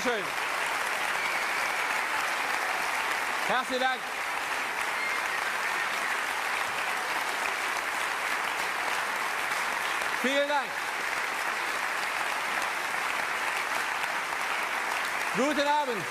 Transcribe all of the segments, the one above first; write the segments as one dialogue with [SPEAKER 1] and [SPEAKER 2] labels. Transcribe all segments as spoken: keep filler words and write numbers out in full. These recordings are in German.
[SPEAKER 1] Dankeschön. Herzlichen Dank. Vielen Dank. Guten Abend.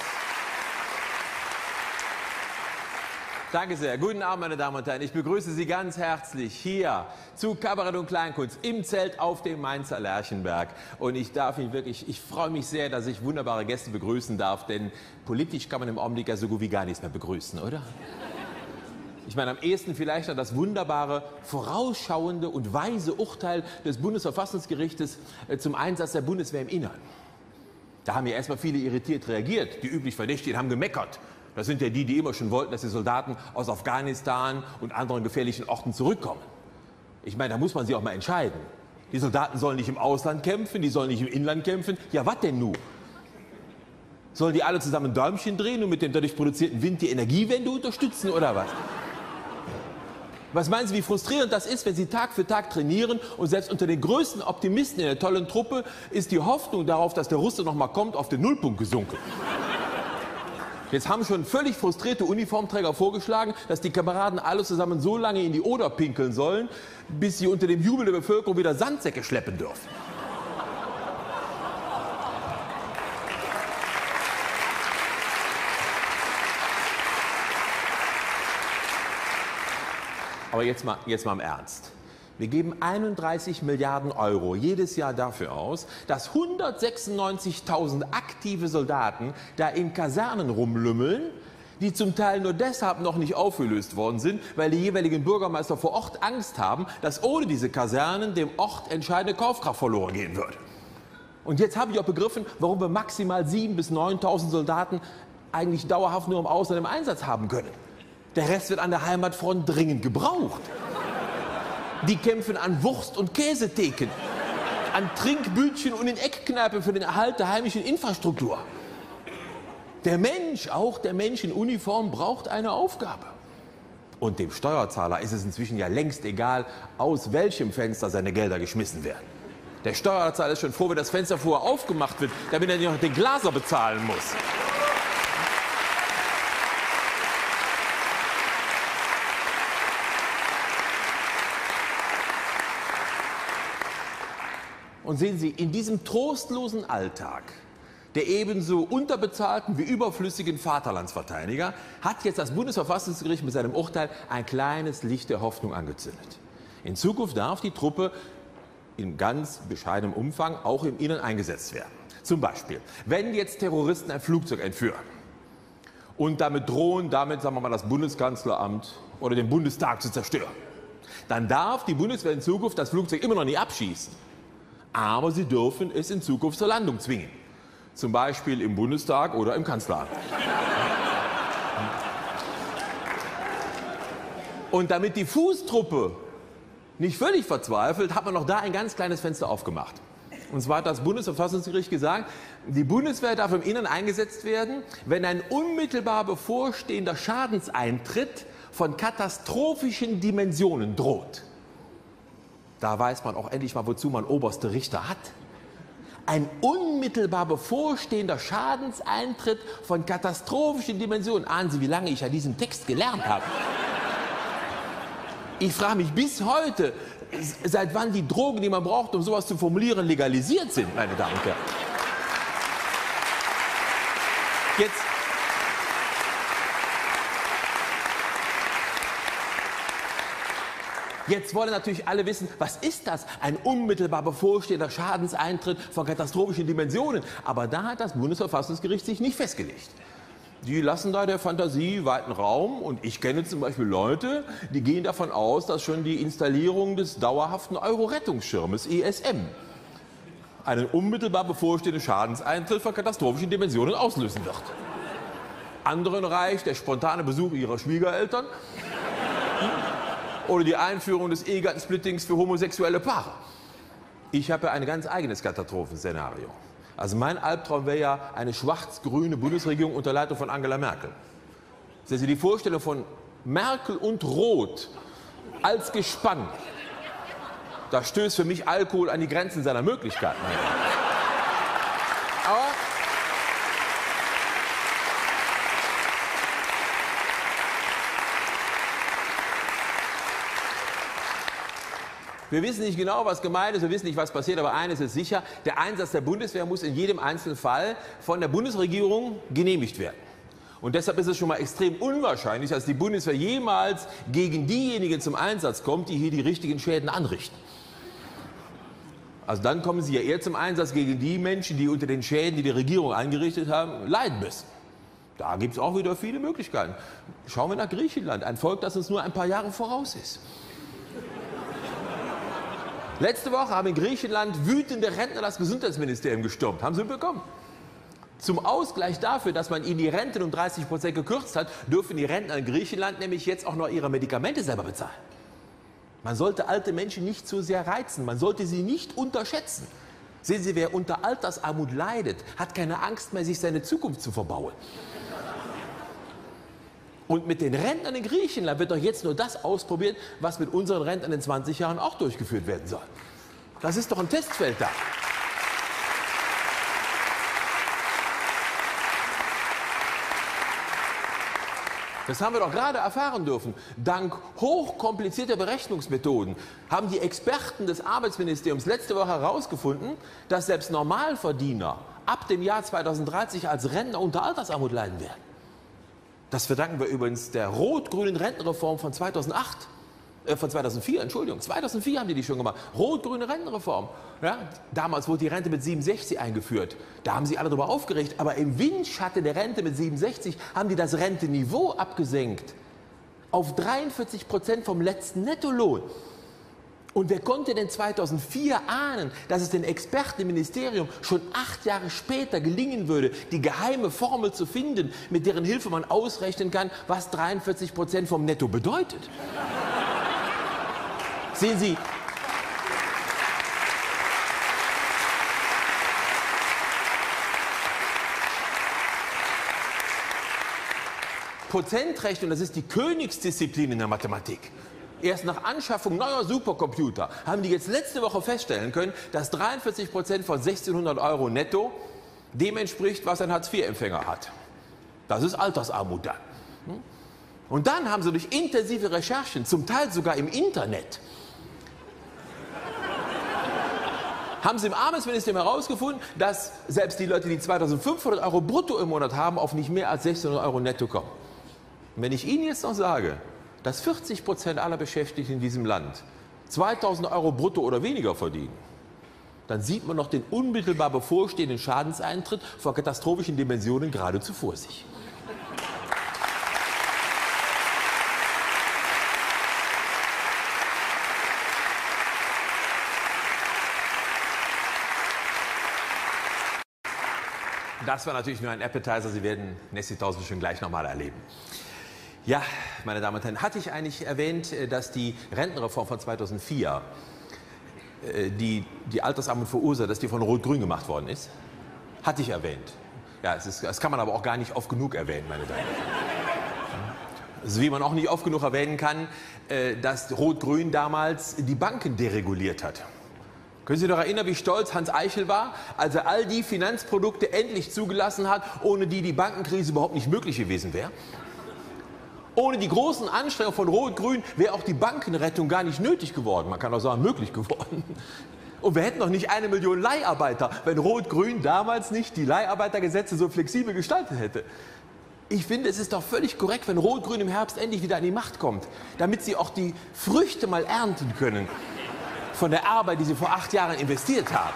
[SPEAKER 1] Danke sehr. Guten Abend, meine Damen und Herren. Ich begrüße Sie ganz herzlich hier zu Kabarett und Kleinkunst im Zelt auf dem Mainzer Lerchenberg. Und ich darf Ihnen wirklich, ich freue mich sehr, dass ich wunderbare Gäste begrüßen darf, denn politisch kann man im Augenblick ja so gut wie gar nichts mehr begrüßen, oder? Ich meine, am ehesten vielleicht noch das wunderbare, vorausschauende und weise Urteil des Bundesverfassungsgerichtes zum Einsatz der Bundeswehr im Innern. Da haben ja erstmal viele irritiert reagiert. Die üblich Verdächtigen haben gemeckert. Das sind ja die, die immer schon wollten, dass die Soldaten aus Afghanistan und anderen gefährlichen Orten zurückkommen. Ich meine, da muss man sich auch mal entscheiden. Die Soldaten sollen nicht im Ausland kämpfen, die sollen nicht im Inland kämpfen. Ja, was denn nun? Sollen die alle zusammen Däumchen drehen und mit dem dadurch produzierten Wind die Energiewende unterstützen oder was? Was meinen Sie, wie frustrierend das ist, wenn Sie Tag für Tag trainieren und selbst unter den größten Optimisten in der tollen Truppe ist die Hoffnung darauf, dass der Russe noch mal kommt, auf den Nullpunkt gesunken. Jetzt haben schon völlig frustrierte Uniformträger vorgeschlagen, dass die Kameraden alle zusammen so lange in die Oder pinkeln sollen, bis sie unter dem Jubel der Bevölkerung wieder Sandsäcke schleppen dürfen. Aber jetzt mal, jetzt mal im Ernst. Wir geben einunddreißig Milliarden Euro jedes Jahr dafür aus, dass hundertsechsundneunzigtausend aktive Soldaten da in Kasernen rumlümmeln, die zum Teil nur deshalb noch nicht aufgelöst worden sind, weil die jeweiligen Bürgermeister vor Ort Angst haben, dass ohne diese Kasernen dem Ort entscheidende Kaufkraft verloren gehen würde. Und jetzt habe ich auch begriffen, warum wir maximal siebentausend bis neuntausend Soldaten eigentlich dauerhaft nur im Ausland im Einsatz haben können. Der Rest wird an der Heimatfront dringend gebraucht. Die kämpfen an Wurst- und Käsetheken, an Trinkbütchen und in Eckkneipen für den Erhalt der heimischen Infrastruktur. Der Mensch, auch der Mensch in Uniform, braucht eine Aufgabe. Und dem Steuerzahler ist es inzwischen ja längst egal, aus welchem Fenster seine Gelder geschmissen werden. Der Steuerzahler ist schon froh, wenn das Fenster vorher aufgemacht wird, damit er nicht noch den Glaser bezahlen muss. Und sehen Sie, in diesem trostlosen Alltag der ebenso unterbezahlten wie überflüssigen Vaterlandsverteidiger hat jetzt das Bundesverfassungsgericht mit seinem Urteil ein kleines Licht der Hoffnung angezündet. In Zukunft darf die Truppe in ganz bescheidenem Umfang auch im Innern eingesetzt werden. Zum Beispiel, wenn jetzt Terroristen ein Flugzeug entführen und damit drohen, damit, sagen wir mal, das Bundeskanzleramt oder den Bundestag zu zerstören, dann darf die Bundeswehr in Zukunft das Flugzeug immer noch nicht abschießen. Aber sie dürfen es in Zukunft zur Landung zwingen. Zum Beispiel im Bundestag oder im Kanzleramt. Und damit die Fußtruppe nicht völlig verzweifelt, hat man noch da ein ganz kleines Fenster aufgemacht. Und zwar hat das Bundesverfassungsgericht gesagt, die Bundeswehr darf im Innern eingesetzt werden, wenn ein unmittelbar bevorstehender Schadenseintritt von katastrophischen Dimensionen droht. Da weiß man auch endlich mal, wozu man oberste Richter hat. Ein unmittelbar bevorstehender Schadenseintritt von katastrophischen Dimensionen. Ahnen Sie, wie lange ich an diesem Text gelernt habe? Ich frage mich bis heute, seit wann die Drogen, die man braucht, um sowas zu formulieren, legalisiert sind, meine Damen und Herren. Jetzt Jetzt wollen natürlich alle wissen, was ist das? Ein unmittelbar bevorstehender Schadenseintritt von katastrophischen Dimensionen. Aber da hat das Bundesverfassungsgericht sich nicht festgelegt. Die lassen da der Fantasie weiten Raum. Und ich kenne zum Beispiel Leute, die gehen davon aus, dass schon die Installierung des dauerhaften Euro-Rettungsschirmes E S M einen unmittelbar bevorstehenden Schadenseintritt von katastrophischen Dimensionen auslösen wird. Anderen reicht der spontane Besuch ihrer Schwiegereltern oder die Einführung des Ehegattensplittings für homosexuelle Paare. Ich habe ja ein ganz eigenes Katastrophenszenario. Also mein Albtraum wäre ja eine schwarz-grüne Bundesregierung unter Leitung von Angela Merkel. Sehen Sie, die Vorstellung von Merkel und Rot als Gespann, da stößt für mich Alkohol an die Grenzen seiner Möglichkeiten. Aber Wir wissen nicht genau, was gemeint ist, wir wissen nicht, was passiert, aber eines ist sicher, der Einsatz der Bundeswehr muss in jedem einzelnen Fall von der Bundesregierung genehmigt werden. Und deshalb ist es schon mal extrem unwahrscheinlich, dass die Bundeswehr jemals gegen diejenigen zum Einsatz kommt, die hier die richtigen Schäden anrichten. Also dann kommen sie ja eher zum Einsatz gegen die Menschen, die unter den Schäden, die die Regierung angerichtet haben, leiden müssen. Da gibt es auch wieder viele Möglichkeiten. Schauen wir nach Griechenland, ein Volk, das uns nur ein paar Jahre voraus ist. Letzte Woche haben in Griechenland wütende Rentner das Gesundheitsministerium gestürmt. Haben Sie mitbekommen? Zum Ausgleich dafür, dass man ihnen die Renten um dreißig Prozent gekürzt hat, dürfen die Rentner in Griechenland nämlich jetzt auch noch ihre Medikamente selber bezahlen. Man sollte alte Menschen nicht zu sehr reizen, man sollte sie nicht unterschätzen. Sehen Sie, wer unter Altersarmut leidet, hat keine Angst mehr, sich seine Zukunft zu verbauen. Und mit den Rentnern in Griechenland wird doch jetzt nur das ausprobiert, was mit unseren Rentnern in zwanzig Jahren auch durchgeführt werden soll. Das ist doch ein Testfeld da. Das haben wir doch gerade erfahren dürfen. Dank hochkomplizierter Berechnungsmethoden haben die Experten des Arbeitsministeriums letzte Woche herausgefunden, dass selbst Normalverdiener ab dem Jahr zweitausenddreißig als Rentner unter Altersarmut leiden werden. Das verdanken wir übrigens der rot-grünen Rentenreform von zweitausendacht. Äh, von zweitausendvier, Entschuldigung, zweitausendvier haben die die schon gemacht. Rot-grüne Rentenreform. Ja, damals wurde die Rente mit siebenundsechzig eingeführt. Da haben sich alle darüber aufgeregt. Aber im Windschatten der Rente mit siebenundsechzig haben die das Renteniveau abgesenkt. Auf dreiundvierzig Prozent vom letzten Nettolohn. Und wer konnte denn zweitausendvier ahnen, dass es den Experten im Ministerium schon acht Jahre später gelingen würde, die geheime Formel zu finden, mit deren Hilfe man ausrechnen kann, was dreiundvierzig Prozent vom Netto bedeutet? Sehen Sie, Prozentrechnung, das ist die Königsdisziplin in der Mathematik. Erst nach Anschaffung neuer Supercomputer haben die jetzt letzte Woche feststellen können, dass dreiundvierzig Prozent von sechzehnhundert Euro netto dem entspricht, was ein Hartz-vier-Empfänger hat. Das ist Altersarmut dann. Und dann haben sie durch intensive Recherchen, zum Teil sogar im Internet, haben sie im Arbeitsministerium herausgefunden, dass selbst die Leute, die zweitausendfünfhundert Euro brutto im Monat haben, auf nicht mehr als sechzehnhundert Euro netto kommen. Und wenn ich Ihnen jetzt noch sage, dass vierzig Prozent aller Beschäftigten in diesem Land zweitausend Euro brutto oder weniger verdienen, dann sieht man noch den unmittelbar bevorstehenden Schadenseintritt vor katastrophischen Dimensionen geradezu vor sich. Das war natürlich nur ein Appetizer, Sie werden Nessie Tausend schon gleich nochmal erleben. Ja, meine Damen und Herren, hatte ich eigentlich erwähnt, dass die Rentenreform von zweitausendvier, die die Altersarmut verursacht, dass die von Rot-Grün gemacht worden ist? Hatte ich erwähnt. Ja, es ist, das kann man aber auch gar nicht oft genug erwähnen, meine Damen und Herren. So wie man auch nicht oft genug erwähnen kann, dass Rot-Grün damals die Banken dereguliert hat. Können Sie sich noch erinnern, wie stolz Hans Eichel war, als er all die Finanzprodukte endlich zugelassen hat, ohne die die Bankenkrise überhaupt nicht möglich gewesen wäre? Ohne die großen Anstrengungen von Rot-Grün wäre auch die Bankenrettung gar nicht nötig geworden. Man kann auch sagen, möglich geworden. Und wir hätten noch nicht eine Million Leiharbeiter, wenn Rot-Grün damals nicht die Leiharbeitergesetze so flexibel gestaltet hätte. Ich finde, es ist doch völlig korrekt, wenn Rot-Grün im Herbst endlich wieder an die Macht kommt, damit sie auch die Früchte mal ernten können von der Arbeit, die sie vor acht Jahren investiert haben.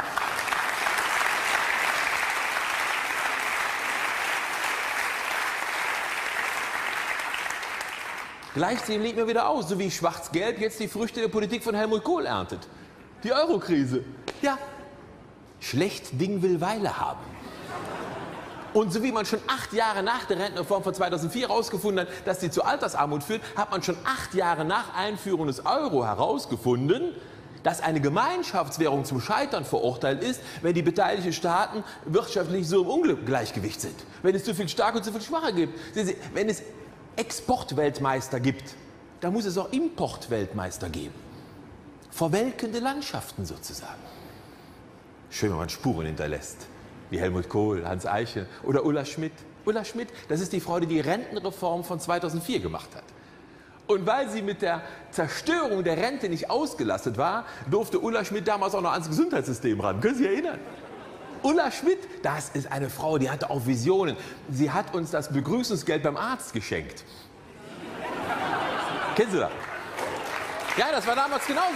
[SPEAKER 1] Gleichzeitig legt mir wieder aus, so wie Schwarz-Gelb jetzt die Früchte der Politik von Helmut Kohl erntet. Die Eurokrise. Ja, schlecht Ding will Weile haben. Und so wie man schon acht Jahre nach der Rentenreform von zweitausendvier herausgefunden hat, dass sie zu Altersarmut führt, hat man schon acht Jahre nach Einführung des Euro herausgefunden, dass eine Gemeinschaftswährung zum Scheitern verurteilt ist, wenn die beteiligten Staaten wirtschaftlich so im Ungleichgewicht sind. Wenn es zu viel Starke und zu viel Schwache gibt. Sehen Sie, wenn es Exportweltmeister gibt, dann muss es auch Importweltmeister geben. Verwelkende Landschaften sozusagen. Schön, wenn man Spuren hinterlässt, wie Helmut Kohl, Hans Eichel oder Ulla Schmidt. Ulla Schmidt, das ist die Frau, die die Rentenreform von zweitausendvier gemacht hat. Und weil sie mit der Zerstörung der Rente nicht ausgelastet war, durfte Ulla Schmidt damals auch noch ans Gesundheitssystem ran. Können Sie sich erinnern? Ulla Schmidt, das ist eine Frau, die hatte auch Visionen. Sie hat uns das Begrüßungsgeld beim Arzt geschenkt. Kennen Sie das? Ja, das war damals genauso.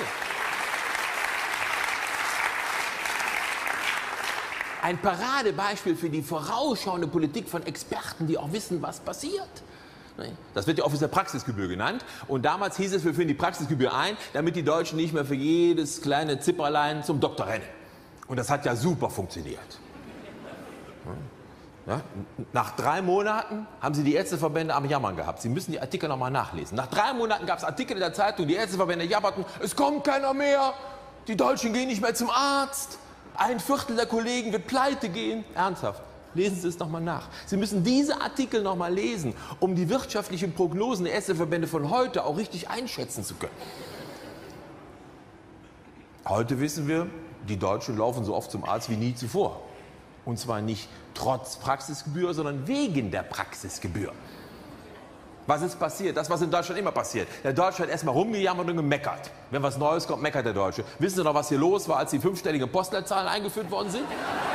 [SPEAKER 1] Ein Paradebeispiel für die vorausschauende Politik von Experten, die auch wissen, was passiert. Das wird ja Office der Praxisgebühr genannt. Und damals hieß es, wir führen die Praxisgebühr ein, damit die Deutschen nicht mehr für jedes kleine Zipperlein zum Doktor rennen. Und das hat ja super funktioniert. Ja, nach drei Monaten haben sie die Ärzteverbände am Jammern gehabt. Sie müssen die Artikel noch mal nachlesen. Nach drei Monaten gab es Artikel in der Zeitung, die Ärzteverbände jammerten, es kommt keiner mehr, die Deutschen gehen nicht mehr zum Arzt, ein Viertel der Kollegen wird pleite gehen. Ernsthaft. Lesen Sie es noch mal nach. Sie müssen diese Artikel noch mal lesen, um die wirtschaftlichen Prognosen der Ärzteverbände von heute auch richtig einschätzen zu können. Heute wissen wir, die Deutschen laufen so oft zum Arzt wie nie zuvor. Und zwar nicht trotz Praxisgebühr, sondern wegen der Praxisgebühr. Was ist passiert? Das, was in Deutschland immer passiert. Der Deutsche hat erstmal rumgejammert und gemeckert. Wenn was Neues kommt, meckert der Deutsche. Wissen Sie noch, was hier los war, als die fünfstelligen Postleitzahlen eingeführt worden sind?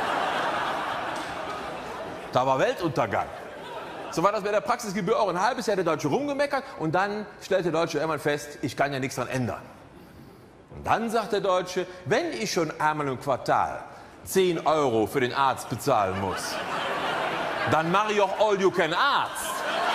[SPEAKER 1] Da war Weltuntergang. So war das bei der Praxisgebühr auch. Ein halbes Jahr der Deutsche rumgemeckert und dann stellt der Deutsche irgendwann fest, ich kann ja nichts dran ändern. Und dann sagt der Deutsche, wenn ich schon einmal im Quartal zehn Euro für den Arzt bezahlen muss, dann mache ich auch all you can Arzt.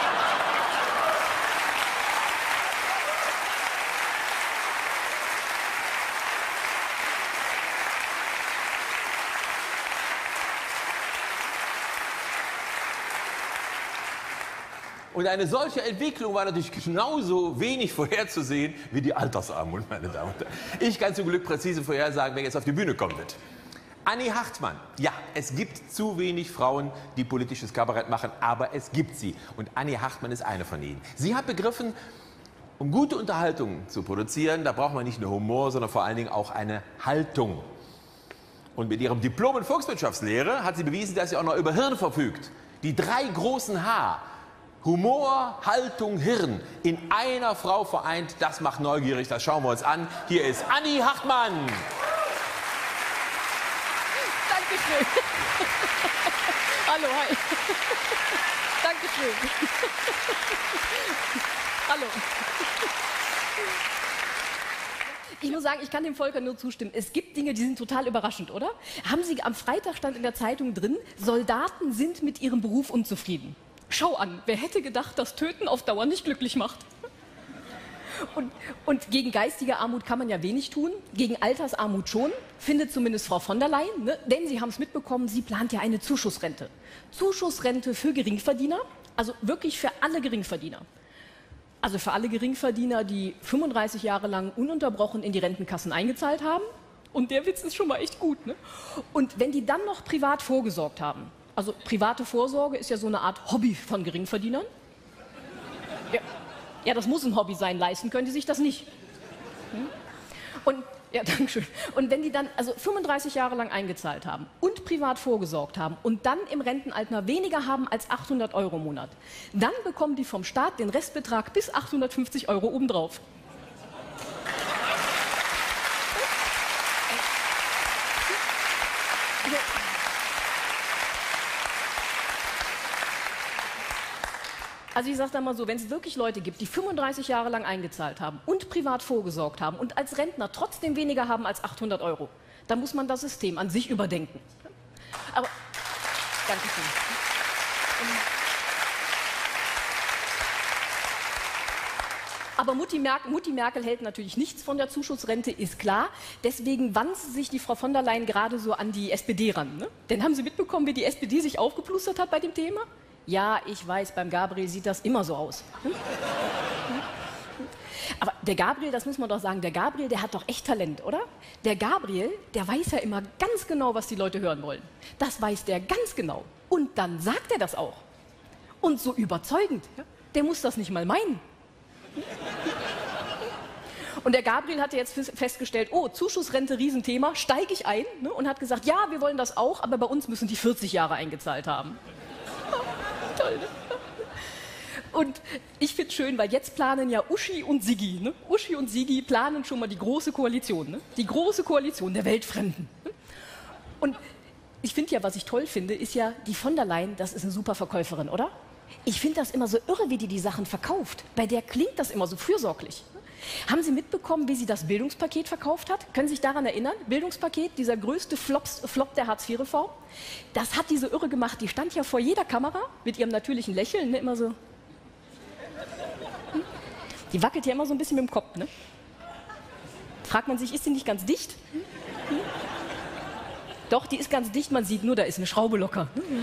[SPEAKER 1] Und eine solche Entwicklung war natürlich genauso wenig vorherzusehen wie die Altersarmut, meine Damen und Herren. Ich kann zum Glück präzise vorhersagen, wer jetzt auf die Bühne kommen wird. Annie Hartmann. Ja, es gibt zu wenig Frauen, die politisches Kabarett machen, aber es gibt sie. Und Annie Hartmann ist eine von ihnen. Sie hat begriffen, um gute Unterhaltung zu produzieren, da braucht man nicht nur Humor, sondern vor allen Dingen auch eine Haltung. Und mit ihrem Diplom in Volkswirtschaftslehre hat sie bewiesen, dass sie auch noch über Hirn verfügt. Die drei großen H. Humor, Haltung, Hirn in einer Frau vereint, das macht neugierig, das schauen wir uns an. Hier ist Annie Hartmann.
[SPEAKER 2] Dankeschön. Hallo, hi. Dankeschön. Hallo. Ich muss sagen, ich kann dem Volker nur zustimmen. Es gibt Dinge, die sind total überraschend, oder? Haben Sie am Freitag stand in der Zeitung drin, Soldaten sind mit ihrem Beruf unzufrieden. Schau an, wer hätte gedacht, dass Töten auf Dauer nicht glücklich macht? Und, und gegen geistige Armut kann man ja wenig tun, gegen Altersarmut schon, findet zumindest Frau von der Leyen, ne? Denn Sie haben es mitbekommen, sie plant ja eine Zuschussrente. Zuschussrente für Geringverdiener, also wirklich für alle Geringverdiener. Also für alle Geringverdiener, die fünfunddreißig Jahre lang ununterbrochen in die Rentenkassen eingezahlt haben. Und der Witz ist schon mal echt gut, ne? Und wenn die dann noch privat vorgesorgt haben, also private Vorsorge ist ja so eine Art Hobby von Geringverdienern. Ja, ja, das muss ein Hobby sein, leisten können die sich das nicht. Und, ja, Dankeschön. Und wenn die dann also fünfunddreißig Jahre lang eingezahlt haben und privat vorgesorgt haben und dann im Rentenalter weniger haben als achthundert Euro im Monat, dann bekommen die vom Staat den Restbetrag bis achthundertfünfzig Euro obendrauf. Also ich sage da mal so, wenn es wirklich Leute gibt, die fünfunddreißig Jahre lang eingezahlt haben und privat vorgesorgt haben und als Rentner trotzdem weniger haben als achthundert Euro, dann muss man das System an sich überdenken. Aber, danke schön. Aber Mutti Merkel, Mutti Merkel hält natürlich nichts von der Zuschussrente, ist klar. Deswegen wandte sich die Frau von der Leyen gerade so an die S P D ran. Ne? Denn haben Sie mitbekommen, wie die S P D sich aufgeplustert hat bei dem Thema? Ja, ich weiß, beim Gabriel sieht das immer so aus. Aber der Gabriel, das muss man doch sagen, der Gabriel, der hat doch echt Talent, oder? Der Gabriel, der weiß ja immer ganz genau, was die Leute hören wollen. Das weiß der ganz genau. Und dann sagt er das auch. Und so überzeugend. Der muss das nicht mal meinen. Und der Gabriel hatte jetzt festgestellt, oh, Zuschussrente, Riesenthema, steige ich ein, ne, und hat gesagt, ja, wir wollen das auch, aber bei uns müssen die vierzig Jahre eingezahlt haben. Toll, ne? Und ich finde es schön, weil jetzt planen ja Uschi und Siggi. Ne? Uschi und Siggi planen schon mal die große Koalition. Ne? Die große Koalition der Weltfremden. Ne? Und ich finde ja, was ich toll finde, ist ja, die von der Leyen, das ist eine super Verkäuferin, oder? Ich finde das immer so irre, wie die die Sachen verkauft. Bei der klingt das immer so fürsorglich. Haben Sie mitbekommen, wie sie das Bildungspaket verkauft hat? Können Sie sich daran erinnern? Bildungspaket, dieser größte Flops, Flop der Hartz vier Reform. Das hat diese Irre gemacht. Die stand ja vor jeder Kamera mit ihrem natürlichen Lächeln, ne, immer so. Die wackelt ja immer so ein bisschen mit dem Kopf. Ne? Fragt man sich, ist sie nicht ganz dicht? Hm? Hm? Doch, die ist ganz dicht. Man sieht nur, da ist eine Schraube locker. Hm?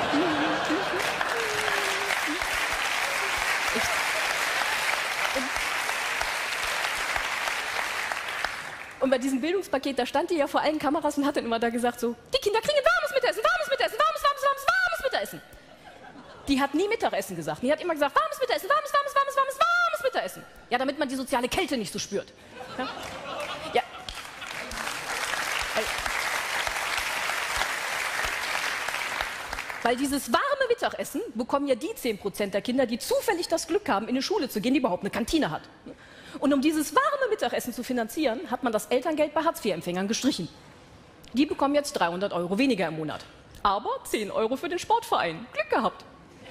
[SPEAKER 2] Und bei diesem Bildungspaket, da stand die ja vor allen Kameras und hat dann immer da gesagt so, die Kinder kriegen warmes Mittagessen, warmes Mittagessen, warmes, warmes, warmes, warmes Mittagessen. Die hat nie Mittagessen gesagt. Die hat immer gesagt, warmes Mittagessen, warmes, warmes, warmes, warmes, warmes Mittagessen. Ja, damit man die soziale Kälte nicht so spürt. Ja. Ja. Weil, weil dieses warme Mittagessen bekommen ja die zehn Prozent der Kinder, die zufällig das Glück haben, in eine Schule zu gehen, die überhaupt eine Kantine hat. Und um dieses warme Mittagessen zu finanzieren, hat man das Elterngeld bei Hartz vier Empfängern gestrichen. Die bekommen jetzt dreihundert Euro weniger im Monat. Aber zehn Euro für den Sportverein. Glück gehabt.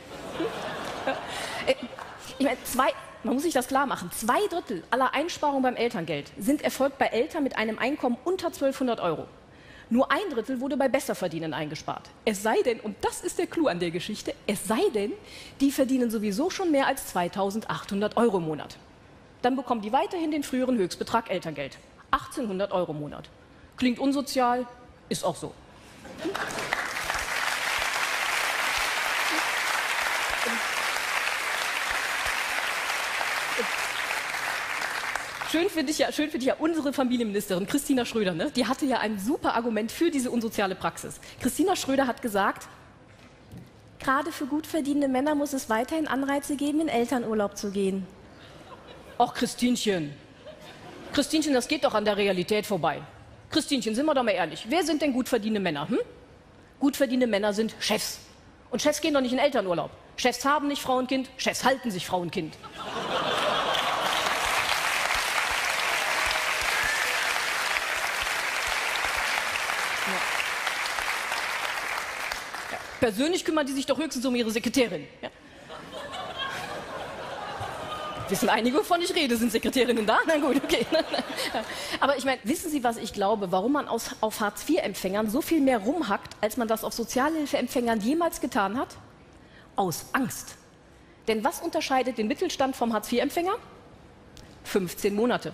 [SPEAKER 2] Ich meine, zwei, man muss sich das klar machen, zwei Drittel aller Einsparungen beim Elterngeld sind erfolgt bei Eltern mit einem Einkommen unter zwölfhundert Euro. Nur ein Drittel wurde bei Besserverdienern eingespart. Es sei denn, und das ist der Clou an der Geschichte, es sei denn, die verdienen sowieso schon mehr als zweitausendachthundert Euro im Monat. Dann bekommen die weiterhin den früheren Höchstbetrag Elterngeld. achtzehnhundert Euro im Monat. Klingt unsozial, ist auch so. Schön finde ich, ja, schön find ich ja unsere Familienministerin Christina Schröder, ne? Die hatte ja ein super Argument für diese unsoziale Praxis. Christina Schröder hat gesagt, gerade für gut verdienende Männer muss es weiterhin Anreize geben, in Elternurlaub zu gehen. Ach, Christinchen. Christinchen, das geht doch an der Realität vorbei. Christinchen, sind wir doch mal ehrlich. Wer sind denn gut verdienende Männer? Hm? Gut verdienende Männer sind Chefs. Und Chefs gehen doch nicht in Elternurlaub. Chefs haben nicht Frau und Kind, Chefs halten sich Frau und Kind. Ja. Ja. Persönlich kümmern die sich doch höchstens um ihre Sekretärin. Ja. Wissen einige, wovon ich rede? Sind Sekretärinnen da? Na gut, okay. Aber ich meine, wissen Sie, was ich glaube, warum man aus, auf Hartz vier Empfängern so viel mehr rumhackt, als man das auf Sozialhilfeempfängern jemals getan hat? Aus Angst. Denn was unterscheidet den Mittelstand vom Hartz vier Empfänger? fünfzehn Monate.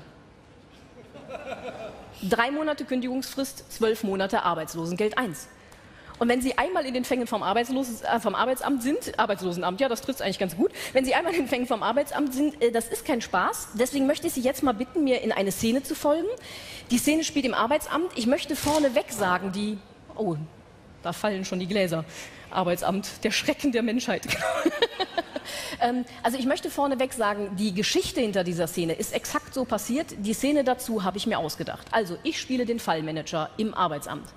[SPEAKER 2] Drei Monate Kündigungsfrist, zwölf Monate Arbeitslosengeld eins. Und wenn Sie einmal in den Fängen vom, Arbeitslos äh, vom Arbeitsamt sind, Arbeitslosenamt, ja, das trifft es eigentlich ganz gut, wenn Sie einmal in den Fängen vom Arbeitsamt sind, äh, das ist kein Spaß. Deswegen möchte ich Sie jetzt mal bitten, mir in eine Szene zu folgen. Die Szene spielt im Arbeitsamt. Ich möchte vorneweg sagen, die, oh, da fallen schon die Gläser. Arbeitsamt, der Schrecken der Menschheit. ähm, also ich möchte vorneweg sagen, die Geschichte hinter dieser Szene ist exakt so passiert. Die Szene dazu habe ich mir ausgedacht. Also ich spiele den Fallmanager im Arbeitsamt.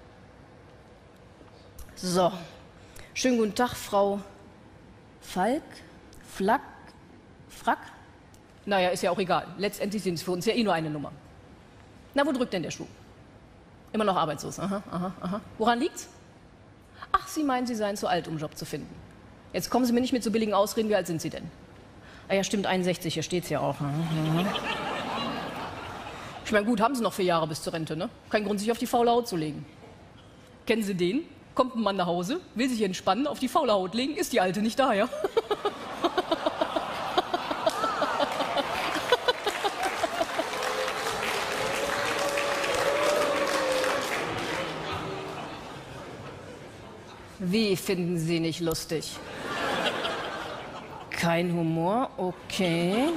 [SPEAKER 2] So, schönen guten Tag, Frau Falk, Flack, Frack? Naja, ist ja auch egal. Letztendlich sind es für uns ja eh nur eine Nummer. Na, wo drückt denn der Schuh? Immer noch arbeitslos. Aha, aha, aha. Woran liegt's? Ach, Sie meinen, Sie seien zu alt, um einen Job zu finden. Jetzt kommen Sie mir nicht mit so billigen Ausreden. Wie alt sind Sie denn? Ah ja, stimmt, einundsechzig, hier steht's ja auch. Mhm. Ich meine, gut, haben Sie noch vier Jahre bis zur Rente, ne? Kein Grund, sich auf die faule Haut zu legen. Kennen Sie den? Kommt ein Mann nach Hause, will sich entspannen, auf die faule Haut legen, ist die Alte nicht da, ja? Wie finden Sie nicht lustig? Kein Humor, okay.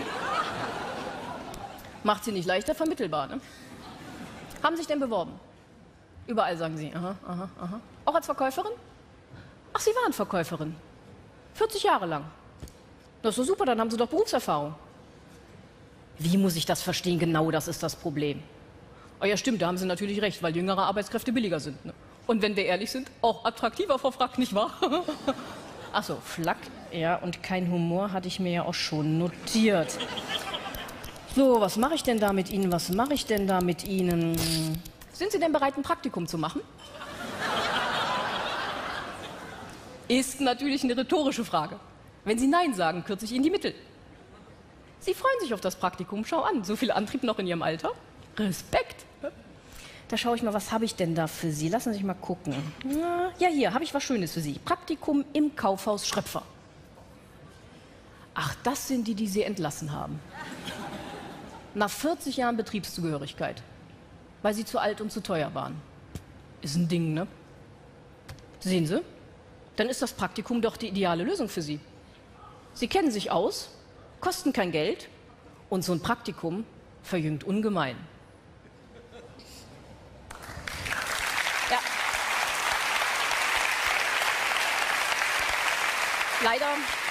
[SPEAKER 2] Macht Sie nicht leichter vermittelbar, ne? Haben sich denn beworben? Überall sagen Sie, aha, aha, aha. Auch als Verkäuferin? Ach, Sie waren Verkäuferin. vierzig Jahre lang. Das ist doch super, dann haben Sie doch Berufserfahrung. Wie muss ich das verstehen? Genau das ist das Problem. Oh ja, stimmt, da haben Sie natürlich recht, weil jüngere Arbeitskräfte billiger sind. Ne? Und wenn wir ehrlich sind, auch attraktiver vor Frack, nicht wahr? Ach so, Flak. Ja, und kein Humor hatte ich mir ja auch schon notiert. So, was mache ich denn da mit Ihnen? Was mache ich denn da mit Ihnen? Sind Sie denn bereit, ein Praktikum zu machen? Ist natürlich eine rhetorische Frage. Wenn Sie Nein sagen, kürze ich Ihnen die Mittel. Sie freuen sich auf das Praktikum. Schau an, so viel Antrieb noch in Ihrem Alter. Respekt. Da schaue ich mal, was habe ich denn da für Sie? Lassen Sie sich mal gucken. Ja, hier habe ich was Schönes für Sie. Praktikum im Kaufhaus Schröpfer. Ach, das sind die, die Sie entlassen haben. Nach vierzig Jahren Betriebszugehörigkeit. Weil Sie zu alt und zu teuer waren. Ist ein Ding, ne? Sehen Sie? Dann ist das Praktikum doch die ideale Lösung für Sie. Sie kennen sich aus, kosten kein Geld und so ein Praktikum verjüngt ungemein. Ja. Leider.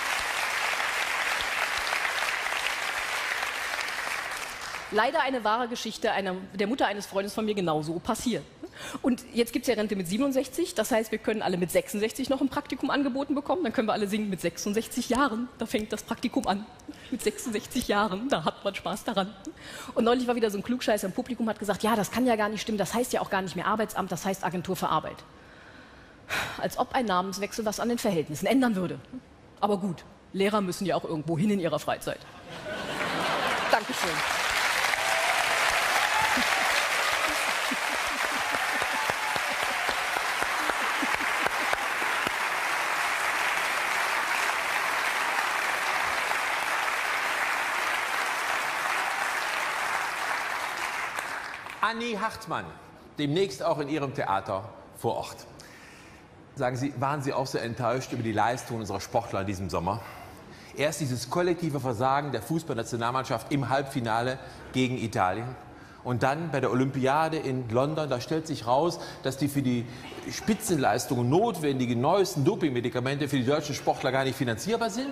[SPEAKER 2] Leider eine wahre Geschichte einer, der Mutter eines Freundes von mir genauso passiert. Und jetzt gibt es ja Rente mit siebenundsechzig, das heißt, wir können alle mit sechsundsechzig noch ein Praktikum angeboten bekommen. Dann können wir alle singen mit sechsundsechzig Jahren. Da fängt das Praktikum an. Mit sechsundsechzig Jahren, da hat man Spaß daran. Und neulich war wieder so ein Klugscheißer im Publikum, hat gesagt, ja, das kann ja gar nicht stimmen, das heißt ja auch gar nicht mehr Arbeitsamt, das heißt Agentur für Arbeit. Als ob ein Namenswechsel was an den Verhältnissen ändern würde. Aber gut, Lehrer müssen ja auch irgendwo hin in ihrer Freizeit. Dankeschön.
[SPEAKER 1] Anni Hartmann, demnächst auch in Ihrem Theater vor Ort. Sagen Sie, waren Sie auch so enttäuscht über die Leistung unserer Sportler in diesem Sommer? Erst dieses kollektive Versagen der Fußballnationalmannschaft im Halbfinale gegen Italien und dann bei der Olympiade in London, da stellt sich raus, dass die für die Spitzenleistungen notwendigen neuesten Dopingmedikamente für die deutschen Sportler gar nicht finanzierbar sind.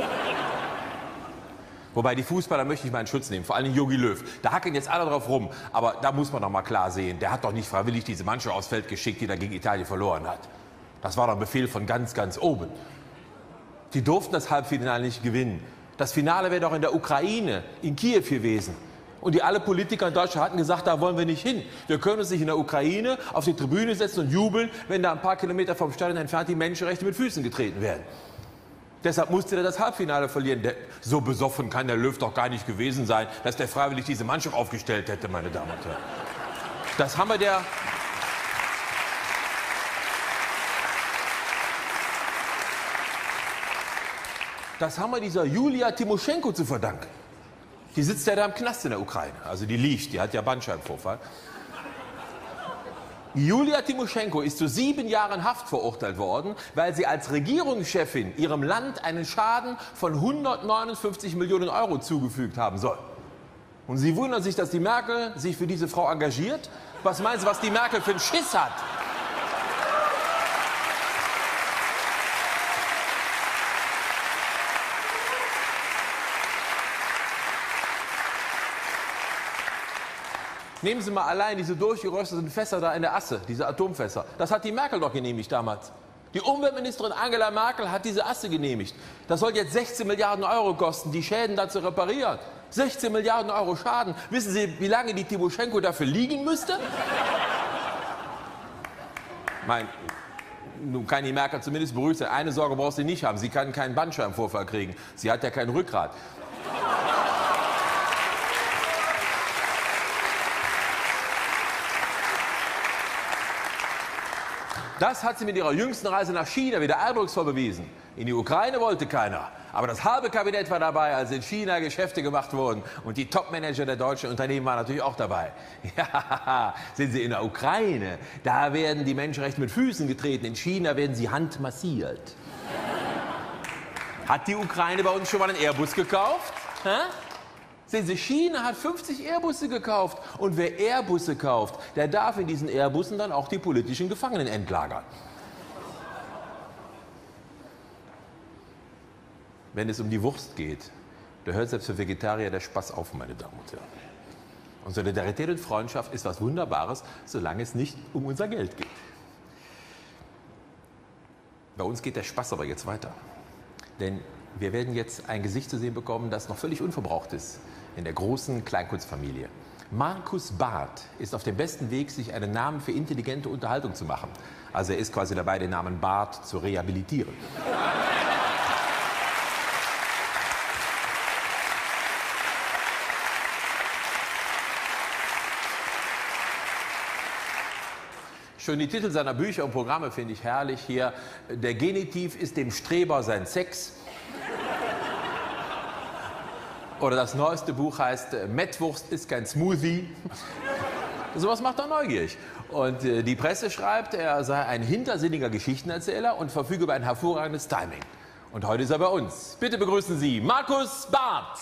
[SPEAKER 1] Wobei die Fußballer möchte ich mal in Schutz nehmen, vor allem Jogi Löw. Da hacken jetzt alle drauf rum, aber da muss man doch mal klar sehen, der hat doch nicht freiwillig diese Mannschaft aufs Feld geschickt, die da gegen Italien verloren hat. Das war doch ein Befehl von ganz, ganz oben. Die durften das Halbfinale nicht gewinnen. Das Finale wäre doch in der Ukraine, in Kiew gewesen. Und die alle Politiker in Deutschland hatten gesagt, da wollen wir nicht hin. Wir können uns nicht in der Ukraine auf die Tribüne setzen und jubeln, wenn da ein paar Kilometer vom Stadion entfernt die Menschenrechte mit Füßen getreten werden. Deshalb musste er das Halbfinale verlieren. Der, so besoffen kann der Löw doch gar nicht gewesen sein, dass der freiwillig diese Mannschaft aufgestellt hätte, meine Damen und Herren. Das haben wir der... Das haben wir dieser Julia Timoschenko zu verdanken. Die sitzt ja da im Knast in der Ukraine. Also die liegt, die hat ja Bandscheibenvorfall. Julia Timoschenko ist zu sieben Jahren Haft verurteilt worden, weil sie als Regierungschefin ihrem Land einen Schaden von hundertneunundfünfzig Millionen Euro zugefügt haben soll. Und Sie wundern sich, dass die Merkel sich für diese Frau engagiert? Was meinen Sie, was die Merkel für einen Schiss hat? Nehmen Sie mal allein diese durchgerösteten Fässer da in der Asse, diese Atomfässer. Das hat die Merkel doch genehmigt damals. Die Umweltministerin Angela Merkel hat diese Asse genehmigt. Das soll jetzt sechzehn Milliarden Euro kosten, die Schäden da zu reparieren. sechzehn Milliarden Euro Schaden. Wissen Sie, wie lange die Timoschenko dafür liegen müsste? Mein, nun kann die Merkel zumindest beruhigt sein. Eine Sorge braucht sie nicht haben. Sie kann keinen Bandscheibenvorfall kriegen. Sie hat ja kein Rückgrat. Das hat sie mit ihrer jüngsten Reise nach China wieder eindrucksvoll bewiesen. In die Ukraine wollte keiner. Aber das halbe Kabinett war dabei, als in China Geschäfte gemacht wurden. Und die Topmanager der deutschen Unternehmen waren natürlich auch dabei. Ja, sind sie in der Ukraine, da werden die Menschenrechte mit Füßen getreten. In China werden sie handmassiert. Hat die Ukraine bei uns schon mal einen Airbus gekauft? Hä? Sehen Sie, China hat fünfzig Airbusse gekauft. Und wer Airbusse kauft, der darf in diesen Airbussen dann auch die politischen Gefangenen entlagern. Wenn es um die Wurst geht, da hört selbst für Vegetarier der Spaß auf, meine Damen und Herren. Und Solidarität und Freundschaft ist was Wunderbares, solange es nicht um unser Geld geht. Bei uns geht der Spaß aber jetzt weiter. Denn wir werden jetzt ein Gesicht zu sehen bekommen, das noch völlig unverbraucht ist in der großen Kleinkunstfamilie. Markus Barth ist auf dem besten Weg, sich einen Namen für intelligente Unterhaltung zu machen. Also er ist quasi dabei, den Namen Barth zu rehabilitieren. Schon die Titel seiner Bücher und Programme finde ich herrlich hier. Der Genitiv ist dem Streber sein Sex. Oder das neueste Buch heißt Mettwurst ist kein Smoothie. Sowas macht er neugierig. Und äh, die Presse schreibt, er sei ein hintersinniger Geschichtenerzähler und verfüge über ein hervorragendes Timing. Und heute ist er bei uns. Bitte begrüßen Sie Markus Barth.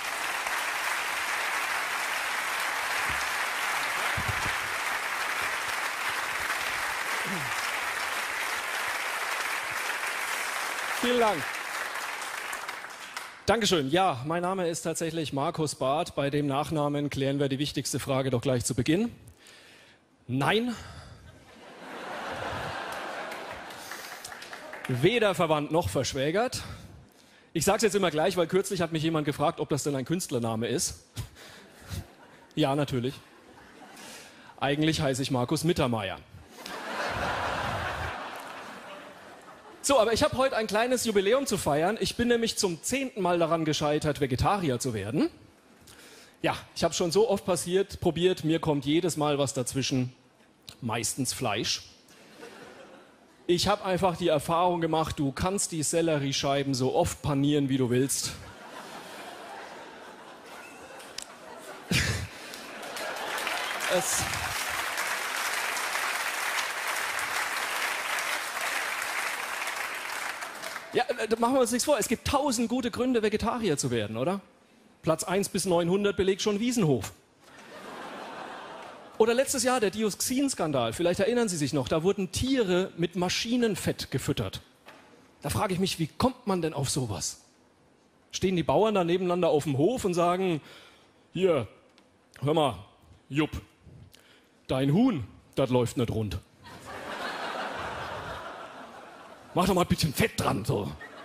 [SPEAKER 3] Vielen Dank. Dankeschön. Ja, mein Name ist tatsächlich Markus Barth. Bei dem Nachnamen klären wir die wichtigste Frage doch gleich zu Beginn. Nein. Weder verwandt noch verschwägert. Ich sage es jetzt immer gleich, weil kürzlich hat mich jemand gefragt, ob das denn ein Künstlername ist. Ja, natürlich. Eigentlich heiße ich Markus Mittermeier. So, aber ich habe heute ein kleines Jubiläum zu feiern. Ich bin nämlich zum zehnten Mal daran gescheitert, Vegetarier zu werden. Ja, ich habe schon so oft passiert, probiert, mir kommt jedes Mal was dazwischen, meistens Fleisch. Ich habe einfach die Erfahrung gemacht, du kannst die Selleriescheiben so oft panieren, wie du willst. es... Ja, machen wir uns nichts vor. Es gibt tausend gute Gründe, Vegetarier zu werden, oder? Platz eins bis neunhundert belegt schon Wiesenhof. Oder letztes Jahr der Dioxin-Skandal. Vielleicht erinnern Sie sich noch. Da wurden Tiere mit Maschinenfett gefüttert. Da frage ich mich, wie kommt man denn auf sowas? Stehen die Bauern da nebeneinander auf dem Hof und sagen, hier, hör mal, Jupp, dein Huhn, das läuft nicht rund. Mach doch mal ein bisschen Fett dran, so.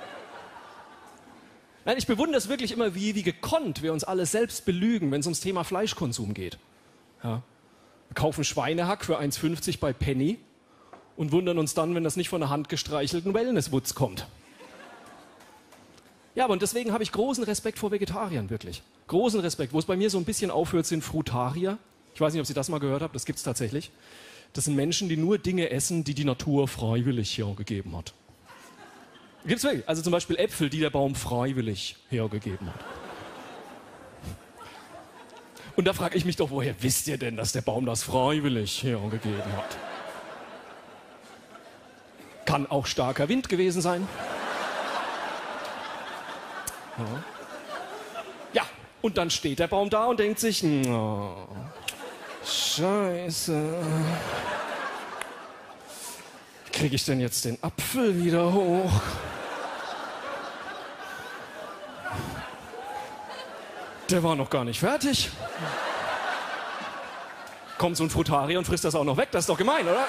[SPEAKER 3] Nein, ich bewundere es wirklich immer, wie, wie gekonnt wir uns alle selbst belügen, wenn es ums Thema Fleischkonsum geht. Ja. Wir kaufen Schweinehack für eins fünfzig bei Penny und wundern uns dann, wenn das nicht von der Hand gestreichelten Wellnesswutz kommt. Ja, aber und deswegen habe ich großen Respekt vor Vegetariern, wirklich. Großen Respekt. Wo es bei mir so ein bisschen aufhört, sind Frutarier. Ich weiß nicht, ob Sie das mal gehört haben, das gibt es tatsächlich. Das sind Menschen, die nur Dinge essen, die die Natur freiwillig hergegeben hat. Gibt's wirklich. Also zum Beispiel Äpfel, die der Baum freiwillig hergegeben hat. Und da frage ich mich doch, woher wisst ihr denn, dass der Baum das freiwillig hergegeben hat? Kann auch starker Wind gewesen sein. Ja. Ja, und dann steht der Baum da und denkt sich, oh, Scheiße. Wie kriege ich denn jetzt den Apfel wieder hoch? Der war noch gar nicht fertig. Kommt so ein Frutarier und frisst das auch noch weg. Das ist doch gemein, oder?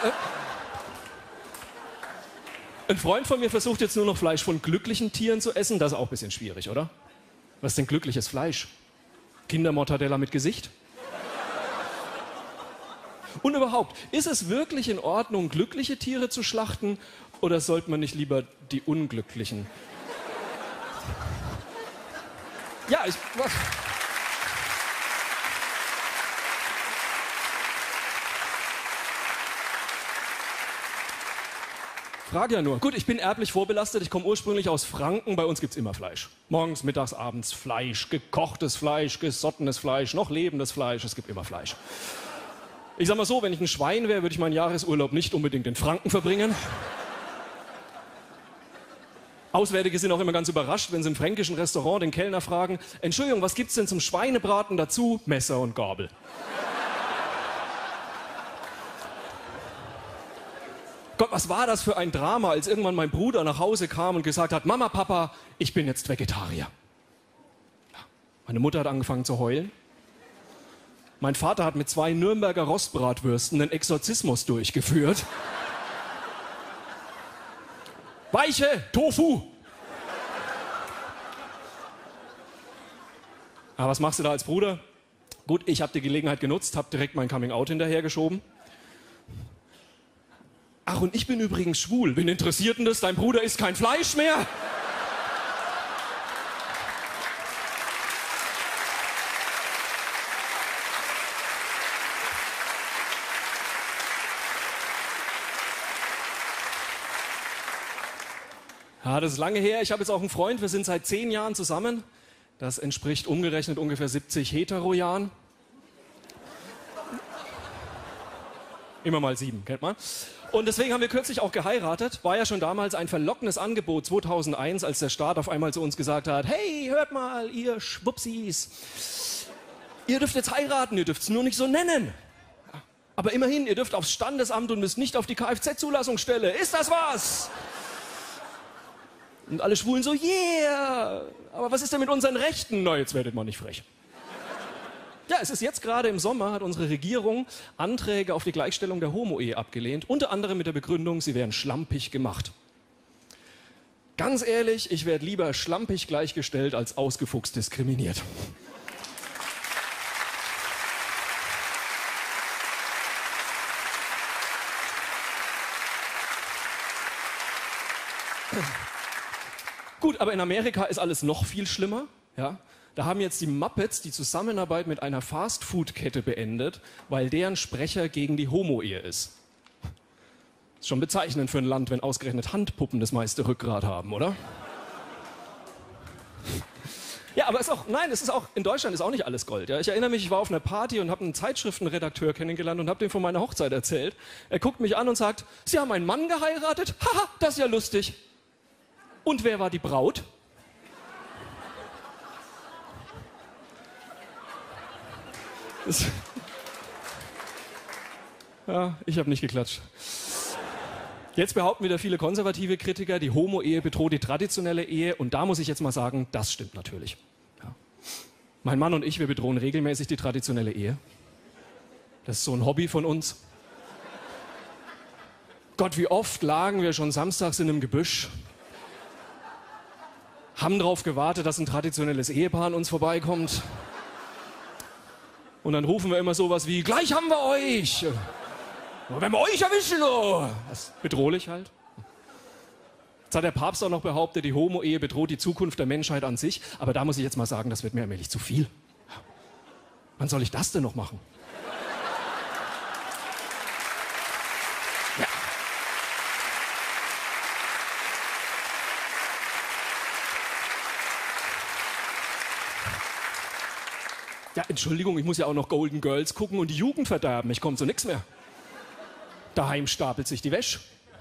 [SPEAKER 3] Ein Freund von mir versucht jetzt nur noch Fleisch von glücklichen Tieren zu essen. Das ist auch ein bisschen schwierig, oder? Was ist denn glückliches Fleisch? Kindermortadella mit Gesicht? Und überhaupt, ist es wirklich in Ordnung, glückliche Tiere zu schlachten, oder sollte man nicht lieber die unglücklichen? Ja, ich... Was? Frage ja nur. Gut, ich bin erblich vorbelastet, ich komme ursprünglich aus Franken, bei uns gibt's immer Fleisch. Morgens, mittags, abends Fleisch, gekochtes Fleisch, gesottenes Fleisch, noch lebendes Fleisch, es gibt immer Fleisch. Ich sag mal so, wenn ich ein Schwein wäre, würde ich meinen Jahresurlaub nicht unbedingt in Franken verbringen. Auswärtige sind auch immer ganz überrascht, wenn sie im fränkischen Restaurant den Kellner fragen, Entschuldigung, was gibt's denn zum Schweinebraten dazu? Messer und Gabel. Gott, was war das für ein Drama, als irgendwann mein Bruder nach Hause kam und gesagt hat, Mama, Papa, ich bin jetzt Vegetarier. Meine Mutter hat angefangen zu heulen. Mein Vater hat mit zwei Nürnberger Rostbratwürsten einen Exorzismus durchgeführt. Weiche, Tofu. Aber was machst du da als Bruder? Gut, ich habe die Gelegenheit genutzt, habe direkt mein Coming-out hinterhergeschoben. Ach, und ich bin übrigens schwul. Wen interessiert denn das? Dein Bruder isst kein Fleisch mehr. Ja, das ist lange her. Ich habe jetzt auch einen Freund. Wir sind seit zehn Jahren zusammen. Das entspricht umgerechnet ungefähr siebzig Hetero-Jahren. Immer mal sieben, kennt man. Und deswegen haben wir kürzlich auch geheiratet. War ja schon damals ein verlockendes Angebot, zweitausendeins, als der Staat auf einmal zu uns gesagt hat, hey, hört mal, ihr Schwupsis, ihr dürft jetzt heiraten, ihr dürft es nur nicht so nennen. Aber immerhin, ihr dürft aufs Standesamt und müsst nicht auf die Kfz-Zulassungsstelle. Ist das was? Und alle Schwulen so, yeah, aber was ist denn mit unseren Rechten? Na, jetzt werdet mal nicht frech. Ja, es ist jetzt gerade im Sommer, hat unsere Regierung Anträge auf die Gleichstellung der Homo-Ehe abgelehnt, unter anderem mit der Begründung, sie wären schlampig gemacht. Ganz ehrlich, ich werde lieber schlampig gleichgestellt als ausgefuchst diskriminiert. Gut, aber in Amerika ist alles noch viel schlimmer. Ja? Da haben jetzt die Muppets die Zusammenarbeit mit einer Fast-Food-Kette beendet, weil deren Sprecher gegen die Homo-Ehe ist. Ist schon bezeichnend für ein Land, wenn ausgerechnet Handpuppen das meiste Rückgrat haben, oder? Ja, aber ist auch, nein, es ist auch, in Deutschland ist auch nicht alles Gold. Ja? Ich erinnere mich, ich war auf einer Party und habe einen Zeitschriftenredakteur kennengelernt und habe dem von meiner Hochzeit erzählt. Er guckt mich an und sagt, Sie haben einen Mann geheiratet? Haha, das ist ja lustig. Und wer war die Braut? Das ja, ich habe nicht geklatscht. Jetzt behaupten wieder viele konservative Kritiker, die Homo-Ehe bedroht die traditionelle Ehe. Und da muss ich jetzt mal sagen, das stimmt natürlich. Ja. Mein Mann und ich, wir bedrohen regelmäßig die traditionelle Ehe. Das ist so ein Hobby von uns. Gott, wie oft lagen wir schon samstags in einem Gebüsch, haben darauf gewartet, dass ein traditionelles Ehepaar an uns vorbeikommt. Und dann rufen wir immer sowas wie, gleich haben wir euch. Wenn wir euch erwischen, oh. Das ist bedrohlich halt. Jetzt hat der Papst auch noch behauptet, die Homo-Ehe bedroht die Zukunft der Menschheit an sich. Aber da muss ich jetzt mal sagen, das wird mir allmählich zu viel. Wann soll ich das denn noch machen? Ja. Ja, Entschuldigung, ich muss ja auch noch Golden Girls gucken und die Jugend verderben. Ich komme zu nichts mehr. Daheim stapelt sich die Wäsche.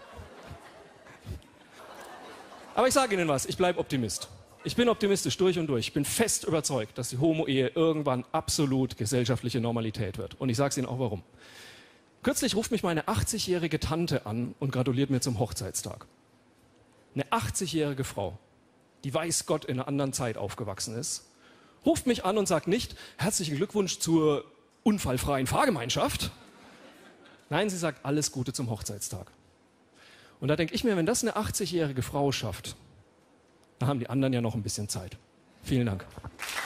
[SPEAKER 3] Aber ich sage Ihnen was, ich bleibe Optimist. Ich bin optimistisch durch und durch. Ich bin fest überzeugt, dass die Homo-Ehe irgendwann absolut gesellschaftliche Normalität wird. Und ich sage es Ihnen auch warum. Kürzlich ruft mich meine achtzigjährige Tante an und gratuliert mir zum Hochzeitstag. Eine achtzigjährige Frau, die weiß Gott in einer anderen Zeit aufgewachsen ist, ruft mich an und sagt nicht, herzlichen Glückwunsch zur unfallfreien Fahrgemeinschaft. Nein, sie sagt, alles Gute zum Hochzeitstag. Und da denke ich mir, wenn das eine achtzigjährige Frau schafft, dann haben die anderen ja noch ein bisschen Zeit. Vielen Dank.